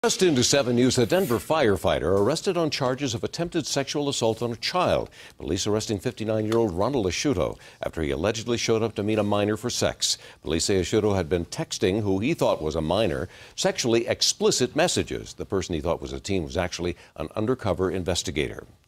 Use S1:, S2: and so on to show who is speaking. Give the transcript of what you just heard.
S1: Just into 7 News, a Denver firefighter arrested on charges of attempted sexual assault on a child. Police arresting 59-year-old Ronald Asciutto after he allegedly showed up to meet a minor for sex. Police say Asciutto had been texting who he thought was a minor sexually explicit messages. The person he thought was a teen was actually an undercover investigator.